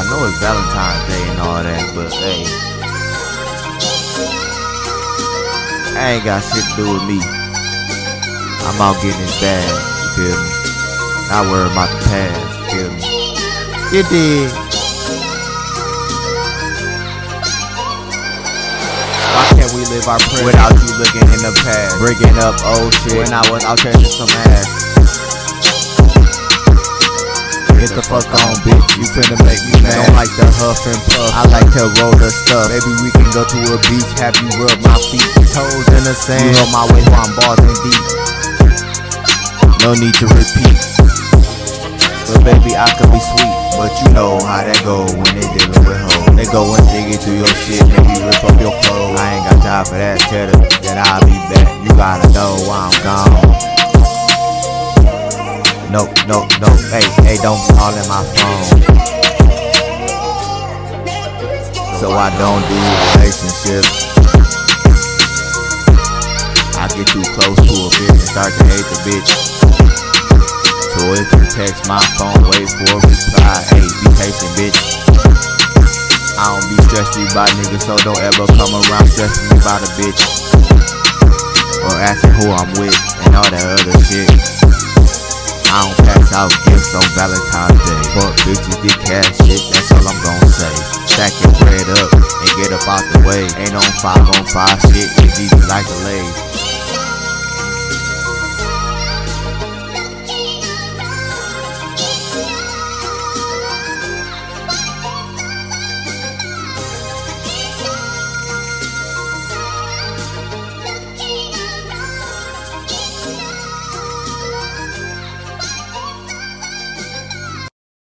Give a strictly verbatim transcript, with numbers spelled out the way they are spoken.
know it's Valentine's Day and all that, but hey, I ain't got shit to do with me. I'm out getting this bag, you feel me? Not worry about the past, you feel me? You dig? Why can't we live our present without you looking in the past? Bringing up old shit when I was out chasing some ass. Get the fuck on, bitch, you finna make me mad. Don't like the huff and puff, I like to roll the stuff. Maybe we can go to a beach, have you rub my feet, toes in the sand. You on my way while I'm balling deep. No need to repeat. But baby, I could be sweet, but you know how that go when they dealing with hoes. They go and dig it through your shit, maybe rip up your clothes. I ain't got time for that, tell them that I'll be back. You gotta know why I'm gone. No, no, no, hey, hey, don't call in my phone. So I don't do relationships. I get too close to a bitch and start to hate the bitch. So if you text my phone, wait for a reply. Hey, be patient, bitch. I don't be stressed about niggas, so don't ever come around stressing me about a bitch. Or asking who I'm with and all that other shit. I don't pass out gifts on Valentine's Day. Fuck bitches, get cash shit, that's all I'm gon' say. Stack your bread up and get up out the way. Ain't on five on five shit, it's easy like a lay.